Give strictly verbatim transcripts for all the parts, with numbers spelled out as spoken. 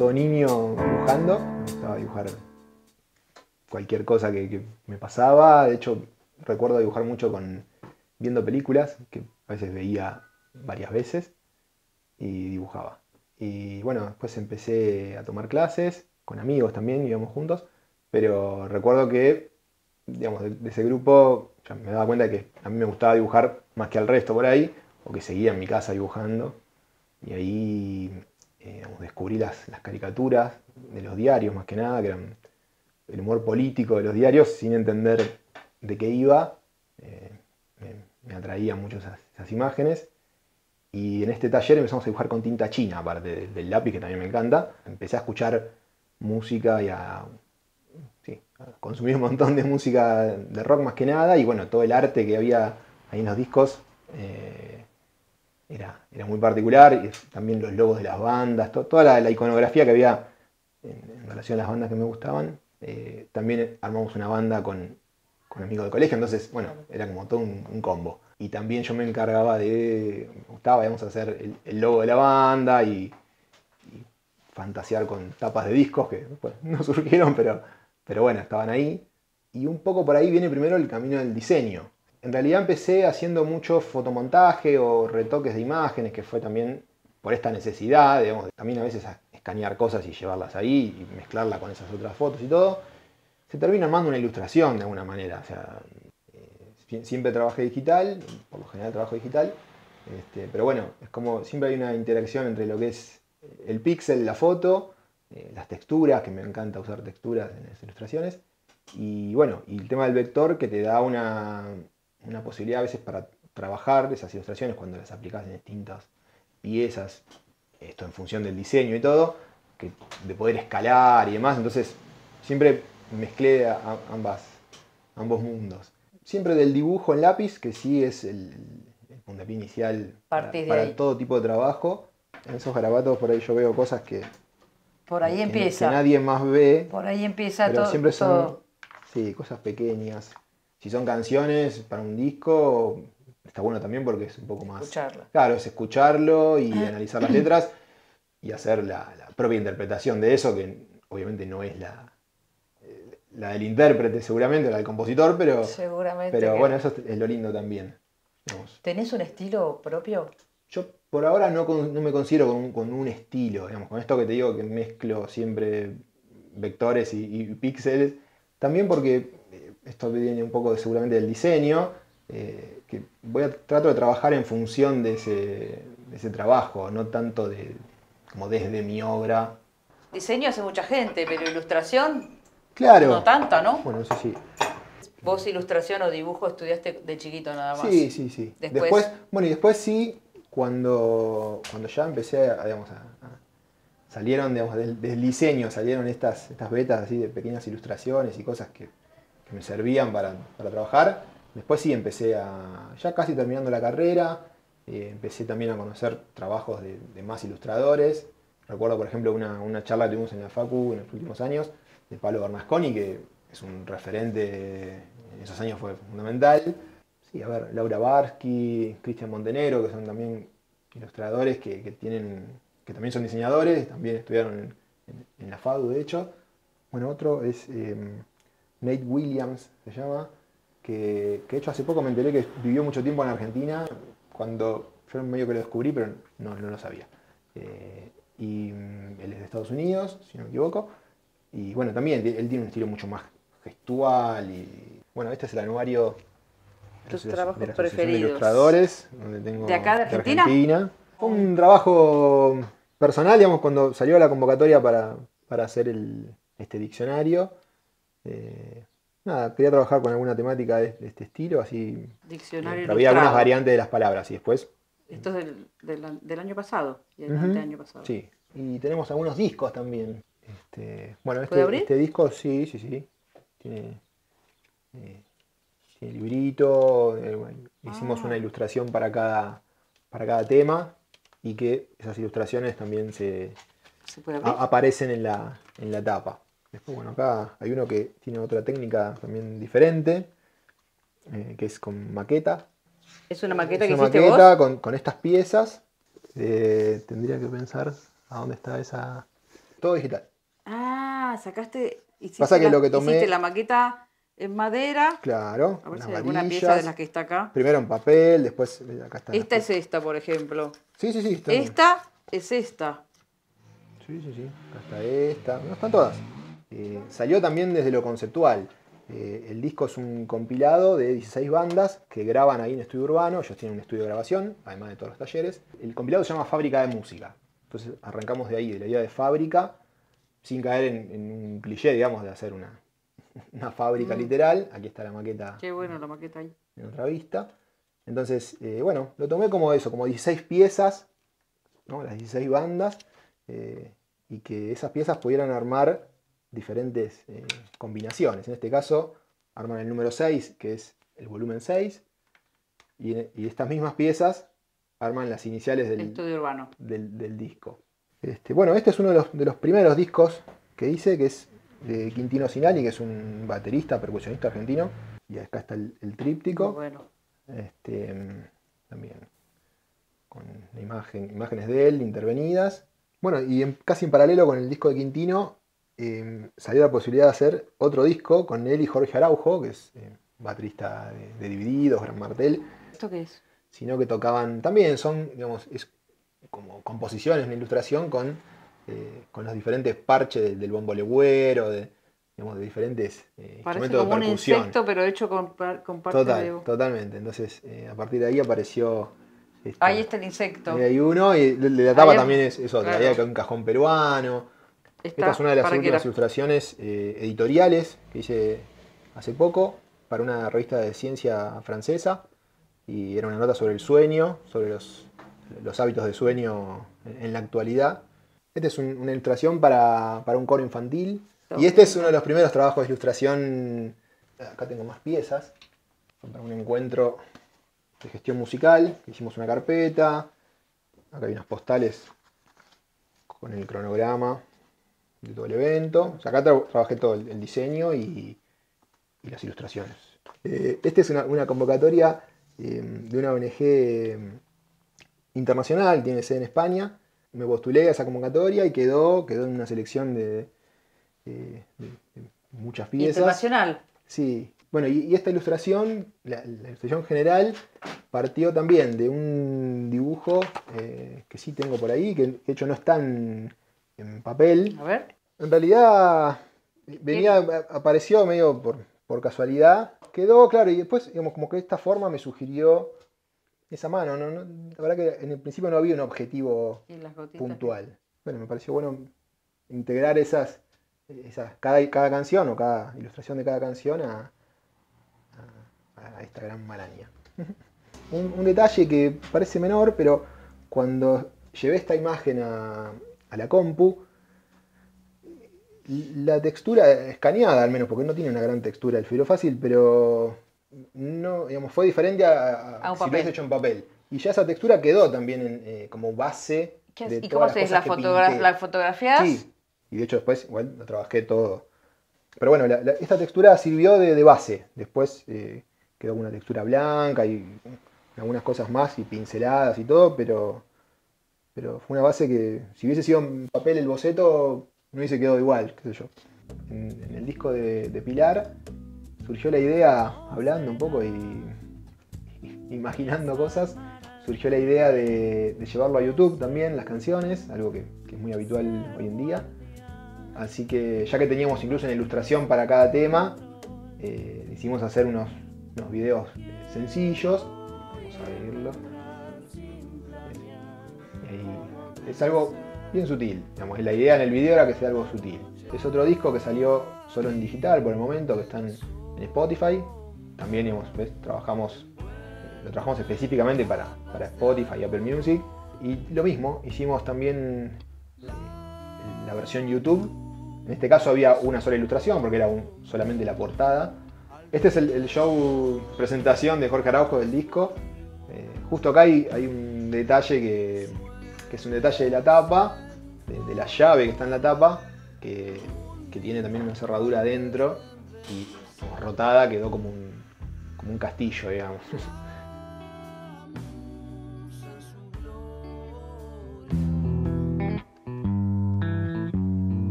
todo niño dibujando, me gustaba dibujar cualquier cosa que, que me pasaba. De hecho, recuerdo dibujar mucho con viendo películas, que a veces veía varias veces, y dibujaba. Y bueno, después empecé a tomar clases, con amigos también, íbamos juntos, pero recuerdo que, digamos, de, de ese grupo, ya me daba cuenta de que a mí me gustaba dibujar más que al resto por ahí, o que seguía en mi casa dibujando, y ahí eh, digamos, descubrí las, las caricaturas de los diarios más que nada, que eran el humor político de los diarios, sin entender de qué iba. eh, me, me atraían mucho esas, esas imágenes. Y en este taller empezamos a dibujar con tinta china, aparte del, del lápiz, que también me encanta. Empecé a escuchar música y a, sí, a consumir un montón de música de rock más que nada. Y bueno, todo el arte que había ahí en los discos eh, era, era muy particular. Y también los logos de las bandas, to, toda la, la iconografía que había en, en relación a las bandas que me gustaban. Eh, también armamos una banda con, con amigos del colegio, entonces, bueno, era como todo un, un combo. Y también yo me encargaba de, me gustaba, íbamos a hacer el, el logo de la banda y, y fantasear con tapas de discos que después no surgieron, pero, pero bueno, estaban ahí. Y un poco por ahí viene primero el camino del diseño. En realidad empecé haciendo mucho fotomontaje o retoques de imágenes, que fue también por esta necesidad, digamos, también a veces a escanear cosas y llevarlas ahí y mezclarla con esas otras fotos y todo. Se termina armando una ilustración de alguna manera. O sea, eh, siempre trabajé digital, por lo general trabajo digital, este, pero bueno, es como siempre hay una interacción entre lo que es el píxel, la foto, eh, las texturas, que me encanta usar texturas en las ilustraciones, y bueno, y el tema del vector que te da una, una posibilidad a veces para trabajar esas ilustraciones cuando las aplicas en distintas piezas, esto en función del diseño y todo, que, de poder escalar y demás. Entonces siempre mezclé a, a ambas, ambos mundos. Siempre del dibujo en lápiz, que sí es el, el puntapié inicial para, Partís de para ahí. todo tipo de trabajo. En esos garabatos por ahí yo veo cosas que, Por ahí que, que empieza. nadie más ve, Por ahí empieza pero to- siempre son todo. sí, cosas pequeñas. Si son canciones para un disco, está bueno también porque es un poco más... Escucharla. Claro, es escucharlo y analizar las letras y hacer la, la propia interpretación de eso, que obviamente no es la, la del intérprete seguramente, la del compositor, pero, Seguramente pero que bueno, no. eso es lo lindo también. Digamos. ¿Tenés un estilo propio? Yo por ahora no, con- no me considero con, con un estilo, digamos, con esto que te digo que mezclo siempre vectores y, y píxeles, también porque eh, esto viene un poco de- seguramente del diseño, eh, que voy a trato de trabajar en función de ese, de ese trabajo, no tanto de, como desde mi obra. Diseño hace mucha gente, pero ilustración no Claro, tanta, ¿no? bueno, eso sí. Vos ilustración o dibujo estudiaste de chiquito nada más. Sí, sí, sí. Después, Después, bueno, y después sí, cuando, cuando ya empecé a, digamos, a, a- salieron, digamos, del, del diseño, salieron estas, estas betas así de pequeñas ilustraciones y cosas que, que me servían para, para trabajar. Después sí empecé a, ya casi terminando la carrera, eh, empecé también a conocer trabajos de, de más ilustradores. Recuerdo, por ejemplo, una, una charla que tuvimos en la Facu en los últimos años de Pablo Bernasconi, que es un referente, en esos años fue fundamental. Sí, a ver, Laura Barsky, Cristian Montenegro, que son también ilustradores que, que tienen, que también son diseñadores, también estudiaron en, en- en la FADU, de hecho. Bueno, otro es eh, Nate Williams, se llama, que, que de hecho hace poco me enteré que vivió mucho tiempo en Argentina, cuando yo medio que lo descubrí, pero no, no lo sabía. Eh, y mm, él es de Estados Unidos, si no me equivoco. Y bueno, también él tiene un estilo mucho más gestual y bueno, este es el anuario de la tus asoci- de trabajos la Asociación de preferidos. Ilustradores, donde ¿De tengo acá de de Argentina? Argentina. Fue un trabajo personal, digamos, cuando salió la convocatoria para, para hacer el, este diccionario. Eh, nada, quería trabajar con alguna temática de, de este estilo, así. Eh, Diccionario pero había algunas ilustrado. variantes de las palabras y después. Esto es del, del, del año pasado y el Ujú, anteaño pasado. sí, y tenemos algunos discos también. Este, bueno, ¿Puede este, abrir? este disco sí, sí, sí. Tiene, eh, tiene librito, eh, bueno, hicimos una Ah, ilustración para cada, para cada tema y que esas ilustraciones también se ¿se puede abrir? a- aparecen en la, en la tapa. Después, bueno, acá hay uno que tiene otra técnica también diferente, eh, que es con maqueta. ¿Es una maqueta Es que una hiciste maqueta vos? con, con estas piezas. Eh, tendría que pensar a dónde está esa. todo digital. Ah, sacaste, hiciste, Pasa que la, lo que tomé- hiciste la maqueta en madera. Claro, A ver unas si hay alguna pieza de varillas. las que está acá. Primero en papel, después eh, acá están las Esta es piezas. esta, por ejemplo. Sí, sí, sí. Están... Esta es esta. Sí, sí, sí. Acá está esta. No, están todas. Eh, salió también desde lo conceptual. Eh, el disco es un compilado de dieciséis bandas que graban ahí en Estudio Urbano. Ellos tienen un estudio de grabación, además de todos los talleres. El compilado se llama Fábrica de Música. Entonces arrancamos de ahí, de la idea de fábrica, sin caer en, en un cliché, digamos, de hacer una, una fábrica Mm. literal. Aquí está la maqueta Qué bueno la maqueta ahí. en otra vista. Entonces, eh, bueno, lo tomé como eso, como dieciséis piezas, ¿no? Las dieciséis bandas, eh, y que esas piezas pudieran armar diferentes eh, combinaciones. En este caso, arman el número seis, que es el volumen seis, y, y estas mismas piezas arman las iniciales del, Estudio Urbano. del, del disco. Este, bueno, este es uno de los, de los primeros discos que hice, que es de Quintino Sinali, que es un baterista, percusionista argentino, y acá está el, el tríptico. Muy bueno. Este, también con la imagen, imágenes de él intervenidas. Bueno, y en- casi en paralelo con el disco de Quintino, eh, salió la posibilidad de hacer otro disco con él y Jorge Araujo, que es eh, baterista de, de Divididos, Gran Martel, ¿Esto qué es? sino que tocaban también, son, digamos, es como composiciones, una ilustración con, eh, con los diferentes parches del, del bombo legüero, de, digamos, de diferentes eh, Parece instrumentos como de un percusión. insecto, pero hecho con, par- con parte Total, de... totalmente. Entonces, eh, a partir de ahí apareció. Esta, Ahí está el insecto. ahí hay uno, y de, de la tapa Ahí- también es, es otra. claro. Ahí hay un cajón peruano. Está Esta es una de las para que últimas la- ilustraciones eh, editoriales que hice hace poco para una revista de ciencia francesa. Y era una nota sobre el sueño, sobre los, los hábitos de sueño en, en la actualidad. Esta es un- una ilustración para, para un coro infantil. Y este es uno de los primeros trabajos de ilustración. Acá tengo más piezas. Para un encuentro de gestión musical. Hicimos una carpeta. Acá hay unas postales con el cronograma de todo el evento. O sea, acá tra- trabajé todo el, el diseño y, y las ilustraciones. Eh, esta es una, una convocatoria eh, de una O N G internacional, tiene sede en España. Me postulé a esa convocatoria y quedó, quedó en una selección de, de- de- de muchas piezas. Internacional. Sí, bueno, y, y esta ilustración, la, la ilustración general, partió también de un dibujo eh, que sí tengo por ahí, que de hecho no está en, en papel. A ver. En realidad venía, a- apareció medio por, por casualidad, quedó claro, y después, digamos, como que esta forma me sugirió esa mano, ¿no? No, la verdad que en el principio no había un objetivo Y las gotitas. puntual. Bueno, me pareció bueno integrar esas, esas cada, cada canción o cada ilustración de cada canción a, a- a esta gran maraña. Un, un detalle que parece menor, pero cuando llevé esta imagen a, a la compu, la textura escaneada al menos, porque no tiene una gran textura el filo fácil, pero no, digamos, fue diferente a, A un si lo papel. hubiese hecho en papel. Y ya esa textura quedó también en, eh, como base ¿Qué de haces? ¿Y todas cómo las haces? cosas ¿La, que fotogra pinté. ¿La fotografías? Sí, y de hecho después igual lo trabajé todo. Pero bueno, la- la- esta textura sirvió de, de base. Después eh, quedó una textura blanca y algunas cosas más y pinceladas y todo, pero, pero fue una base que si hubiese sido en papel el boceto no hubiese quedado igual, qué sé yo. En, en el disco de, de Pilar surgió la idea, hablando un poco y, y imaginando cosas, surgió la idea de, de llevarlo a YouTube también, las canciones, algo que, que es muy habitual hoy en día. Así que ya que teníamos incluso una ilustración para cada tema, eh, decidimos hacer unos, unos videos eh, sencillos. Vamos a abrirlo. Y ahí es algo bien sutil. Digamos, la idea en el video era que sea algo sutil. Es otro disco que salió solo en digital por el momento, que están en Spotify. También digamos, ¿ves? Trabajamos, eh, lo trabajamos específicamente para, para Spotify y Apple Music. Y lo mismo, hicimos también eh, la versión YouTube. En este caso había una sola ilustración porque era un- solamente la portada. Este es el, el show presentación de Jorge Araujo del disco. Eh, justo acá hay, hay un detalle que, que es un detalle de la tapa, de, de la llave que está en la tapa, que, que tiene también una cerradura adentro y como rotada quedó como un, como un castillo, digamos.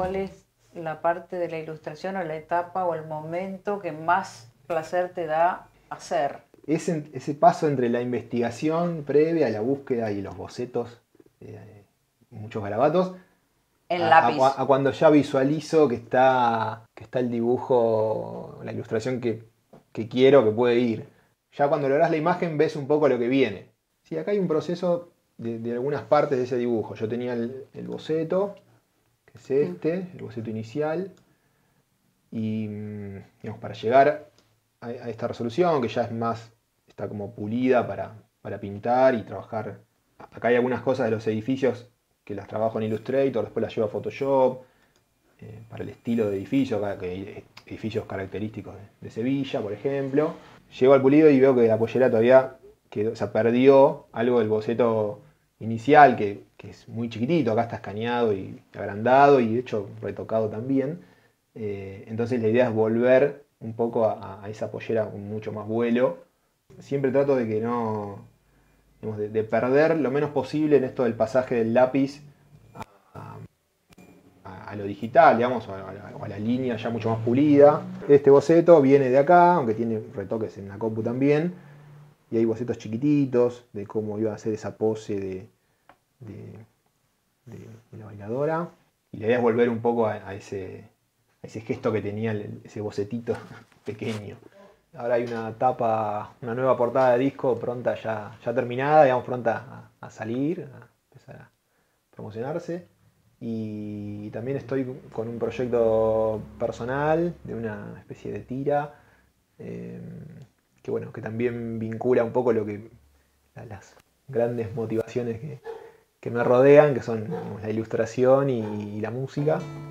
¿cuál es la parte de la ilustración o la etapa o el momento que más placer te da hacer? Ese, ese paso entre la investigación previa, la búsqueda y los bocetos, eh, muchos garabatos, En a, lápiz. a- a cuando ya visualizo que está, que está el dibujo, la ilustración que, que quiero, que puede ir. Ya cuando logras la imagen ves un poco lo que viene. Sí, acá hay un proceso de, de algunas partes de ese dibujo. Yo tenía el, el boceto, que es este, el boceto inicial, y mm, digamos, para llegar a, a esta resolución, que ya es más, está como pulida para, para pintar y trabajar. Acá hay algunas cosas de los edificios que las trabajo en Illustrator, después las llevo a Photoshop, eh, para el estilo de edificio, acá que hay edificios característicos de, de Sevilla, por ejemplo. Llego al pulido y veo que la pollera todavía quedó, o sea, perdió algo del boceto inicial, que, que es muy chiquitito, acá está escaneado y agrandado y de hecho retocado también. Eh, entonces la idea es volver un poco a, a esa pollera con mucho más vuelo. Siempre trato de que no, digamos, de, de perder lo menos posible en esto del pasaje del lápiz a, a- a lo digital, digamos, o a, la, o a la línea ya mucho más pulida. Este boceto viene de acá, aunque tiene retoques en la compu también, y hay bocetos chiquititos de cómo iba a ser esa pose de, de- de- de la bailadora. Y la idea es volver un poco a, a ese, a ese gesto que tenía el- ese bocetito pequeño. Ahora hay una tapa, una nueva portada de disco pronta ya, ya terminada, digamos, pronta a, a salir, a empezar a promocionarse. Y también estoy con un proyecto personal de una especie de tira, eh, que bueno, que también vincula un poco lo que las grandes motivaciones que, que me rodean, que son, digamos, la ilustración y, y la música.